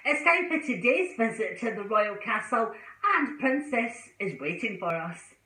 It's time for today's visit to the royal castle, and Princess is waiting for us.